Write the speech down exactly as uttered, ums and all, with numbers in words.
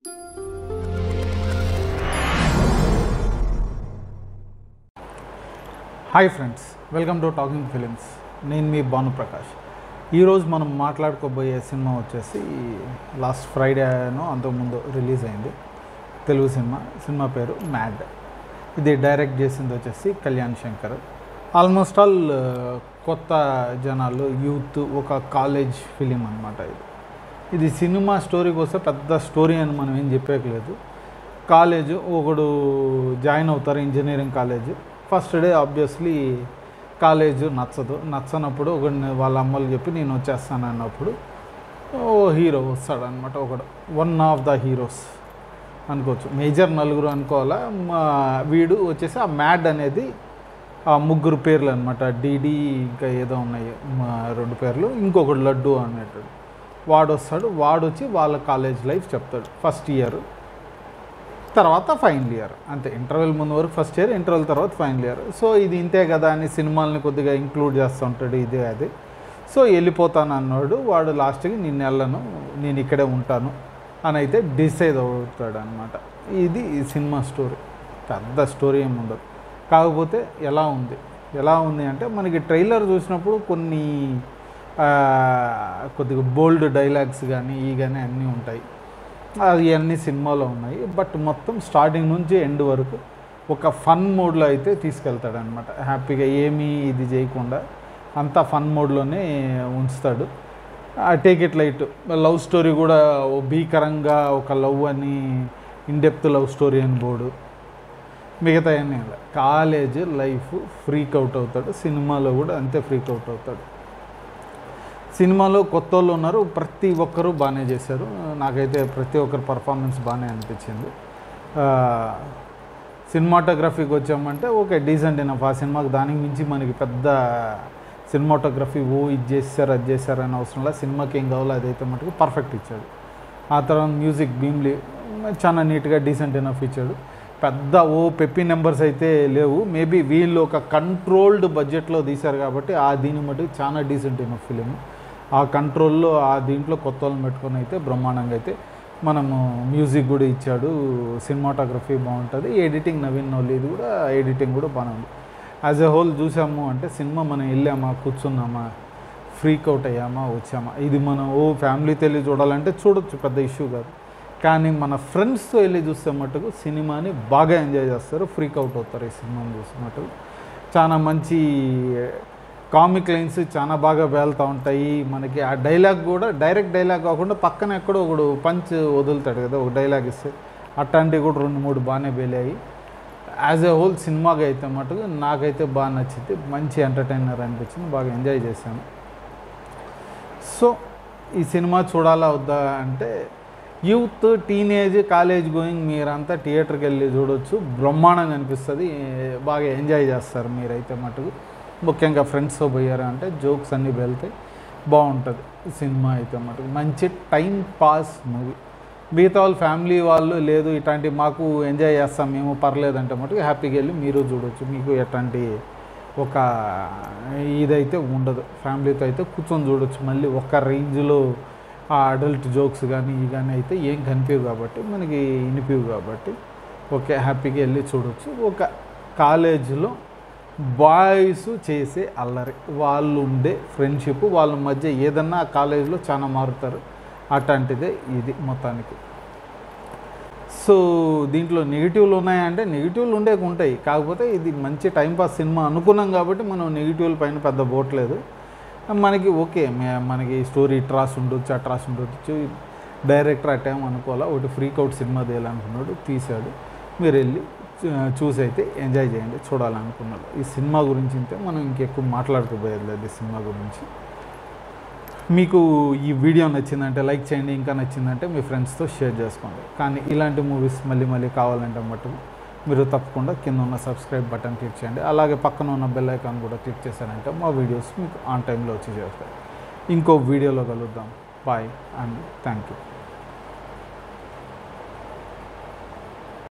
Hi friends, welcome to talking films. నేను మీ భాను ప్రకాష్. ఈరోజు మనం మాట్లాడుకోబోయే సినిమా వచ్చేసి లాస్ట్ ఫ్రైడేనో అంతకుముందు రిలీజ్ అయింది. తెలుగు సినిమా. సినిమా పేరు మ్యాడ్. ఇది డైరెక్ట్ చేసింది వచ్చేసి కళ్యాణ్ శంకర్. ఆల్మోస్ట్ ఆల్ కొత్త జనాలు, యూత్, ఒక కాలేజ్ ఫిలిం అనమాట. ఇది ఇది సినిమా స్టోరీకి వస్తే పెద్ద స్టోరీ అని మనం ఏం చెప్పేయలేదు. కాలేజ్ ఒకడు జాయిన్ అవుతారు, engineering college. First day obviously college నచ్చదు. నచ్చనప్పుడు ఒక వాళ్ళ అమ్మలు చెప్పి నేను వచ్చేస్తాను అన్నప్పుడు ఓ హీరో వస్తాడనమాట. ఒకడు వన్ ఆఫ్ ద హీరోస్ అనుకోవచ్చు, మేజర్ నలుగురు అనుకోవాలా. వీడు వచ్చేసి ఆ మ్యాడ్ అనేది ఆ ముగ్గురు పేర్లు అనమాట. డీడీ ఇంకా ఏదో ఉన్నాయి రెండు పేర్లు. ఇంకొకడు లడ్డు అనేటాడు. వాడు వస్తాడు. వాడు వచ్చి వాళ్ళ కాలేజ్ లైఫ్ చెప్తాడు. ఫస్ట్ ఇయర్ తర్వాత ఫైనల్ ఇయర్, అంతే. ఇంటర్వెల్ ముందు వరకు ఫస్ట్ ఇయర్, ఇంటర్వెల్ తర్వాత ఫైనల్ ఇయర్. సో ఇది ఇంతే కదా అని సినిమాలని కొద్దిగా ఇంక్లూడ్ చేస్తూ ఉంటాడు. ఇదే అది. సో వెళ్ళిపోతాను అన్నాడు వాడు. లాస్ట్కి నేను వెళ్ళను, నేను ఇక్కడే ఉంటాను అని అయితే డిసైడ్ అవుతాడు అనమాట. ఇది సినిమా స్టోరీ. పెద్ద స్టోరీ ఏమి ఉండదు. కాకపోతే ఎలా ఉంది ఎలా ఉంది అంటే మనకి ట్రైలర్ చూసినప్పుడు కొన్ని కొద్దిగా బోల్డ్ డైలాగ్స్ కానీ ఈ కానీ అన్నీ ఉంటాయి. అది అన్నీ సినిమాలో ఉన్నాయి. బట్ మొత్తం స్టార్టింగ్ నుంచి ఎండ్ వరకు ఒక ఫన్ మోడ్లో అయితే తీసుకెళ్తాడు అనమాట. హ్యాపీగా ఏమీ ఇది చేయకుండా అంతా ఫన్ మోడ్లోనే ఉంచుతాడు. Take it light. Love story కూడా భీకరంగా ఒక లవ్ అని, ఇన్డెప్త్ లవ్ స్టోరీ అని బోర్డు. మిగతా అన్నీ కాలేజ్ లైఫ్ ఫ్రీక్ అవుట్ అవుతాడు. సినిమాలో కూడా అంతే ఫ్రీక్ అవుట్ అవుతాడు. సినిమాలో కొత్త వాళ్ళు ఉన్నారు, ప్రతి ఒక్కరూ బాగానే చేశారు. నాకైతే ప్రతి ఒక్కరు పర్ఫార్మెన్స్ బాగానే అనిపించింది. సినిమాటోగ్రఫీకి వచ్చామంటే ఓకే, డీసెంట్ ఎనఫ్. ఆ సినిమాకి దానికి మించి మనకి పెద్ద సినిమాటోగ్రఫీ ఓ ఇది చేశారు అది చేశారు అని అవసరం లేదు. సినిమాకి ఏం కావాలో అదైతే మటుకు పర్ఫెక్ట్ ఇచ్చాడు. ఆ తర్వాత మ్యూజిక్ భీమ్లీ చాలా నీట్గా డీసెంట్ ఎనఫ్ ఇచ్చాడు. పెద్ద ఓ పెప్పి నెంబర్స్ అయితే లేవు. మేబీ వీళ్ళు ఒక కంట్రోల్డ్ బడ్జెట్లో తీశారు కాబట్టి ఆ దీని మటుకు చాలా డీసెంట్ ఎనఫ్ ఫిలిం. ఆ కంట్రోల్లో ఆ దీంట్లో కొత్త వాళ్ళని పెట్టుకొని అయితే బ్రహ్మాండంగా అయితే మనము మ్యూజిక్ కూడా ఇచ్చాడు. సినిమాటోగ్రఫీ బాగుంటుంది. ఎడిటింగ్ నవీన్ నోలి, ఇది కూడా ఎడిటింగ్ కూడా బాగుంది. యాజ్ ఎ హోల్ చూసాము అంటే సినిమా మనం వెళ్ళామా, కూర్చున్నామా, ఫ్రీక్ అవుట్ అయ్యామా, వచ్చామా, ఇది మనం ఓ ఫ్యామిలీతో వెళ్ళి చూడాలంటే చూడొచ్చు, పెద్ద ఇష్యూ కాదు. కానీ మన ఫ్రెండ్స్తో వెళ్ళి చూస్తే మటుకు సినిమాని బాగా ఎంజాయ్ చేస్తారు, ఫ్రీక్ అవుట్ అవుతారు. ఈ సినిమాని చూసినట్టు చాలా మంచి కామిక్ లైన్స్ చాలా బాగా వేలుతూ ఉంటాయి. మనకి ఆ డైలాగ్ కూడా డైరెక్ట్ డైలాగ్ కాకుండా పక్కన ఎక్కడో ఒకడు పంచ్ వదులుతాడు కదా, ఒక డైలాగ్ ఇస్తే అట్లాంటివి కూడా రెండు మూడు బాగానే వేలాయి. యాజ్ ఎ హోల్ సినిమాగా అయితే మటుకు నాకైతే బాగా నచ్చింది. మంచి ఎంటర్టైనర్ అనిపించింది, బాగా ఎంజాయ్ చేశాను. సో ఈ సినిమా చూడాలా వద్దా అంటే యూత్, టీనేజ్, కాలేజ్ గోయింగ్ మీరంతా థియేటర్కి వెళ్ళి చూడవచ్చు. బ్రహ్మాండంగా అనిపిస్తుంది, బాగా ఎంజాయ్ చేస్తారు మీరైతే మటుకు. ముఖ్యంగా ఫ్రెండ్స్తో పోయారు అంటే జోక్స్ అన్నీ వెళ్తే బాగుంటుంది సినిమా అయితే మటుకు. మంచి టైం పాస్ మూవీ. మిగతా వాళ్ళు ఫ్యామిలీ వాళ్ళు లేదు ఇట్లాంటి మాకు ఎంజాయ్ చేస్తాం మేము పర్లేదంటే మటుకు హ్యాపీగా వెళ్ళి మీరు చూడవచ్చు. మీకు ఎట్లాంటి ఒక ఇదైతే ఉండదు. ఫ్యామిలీతో అయితే కూర్చొని చూడవచ్చు. మళ్ళీ ఒక రేంజ్లో ఆ అడల్ట్ జోక్స్ కానీ ఈ కానీ అయితే ఏం కనిపించవు కాబట్టి, మనకి వినిపివు కాబట్టి ఓకే, హ్యాపీగా వెళ్ళి చూడవచ్చు. ఒక కాలేజీలో బాయ్స్ చేసే అల్లరి, వాళ్ళు ఉండే ఫ్రెండ్షిప్, వాళ్ళ మధ్య ఏదన్నా ఆ కాలేజీలో చాలా మారుతారు. అట్లాంటిదే ఇది మొత్తానికి. సో దీంట్లో నెగిటివ్లు ఉన్నాయంటే నెగిటివ్లు ఉండే ఉంటాయి. కాకపోతే ఇది మంచి టైంపాస్ సినిమా అనుకున్నాం కాబట్టి మనం నెగిటివ్ల పైన పెద్ద పోవట్లేదు. మనకి ఓకే, మనకి స్టోరీ ఇట్రాస్ ఉండొచ్చు, అట్రాస్ ఉండొచ్చు. డైరెక్టర్ అట్టేమో అనుకోవాలా, ఒకటి ఫ్రీక్ అవుట్ సినిమా తీయాలనుకున్నాడు, తీశాడు. మీరు వెళ్ళి చూసి అయితే ఎంజాయ్ చేయండి చూడాలనుకున్నాడు. ఈ సినిమా గురించి అయితే మనం ఇంకెక్కువ మాట్లాడుకోబోయేది లేదు. ఈ సినిమా గురించి మీకు ఈ వీడియో నచ్చిందంటే లైక్ చేయండి, ఇంకా నచ్చిందంటే మీ ఫ్రెండ్స్తో షేర్ చేసుకోండి. కానీ ఇలాంటి మూవీస్ మళ్ళీ మళ్ళీ కావాలంటే మటుకు మీరు తప్పకుండా కింద ఉన్న సబ్స్క్రైబ్ బటన్ క్లిక్ చేయండి. అలాగే పక్కన ఉన్న బెల్ ఐకాన్ కూడా క్లిక్ చేశారంటే మా వీడియోస్ మీకు ఆన్ టైంలో వచ్చి చేస్తాయి. ఇంకో వీడియోలో కలుద్దాం. Bye and thank you.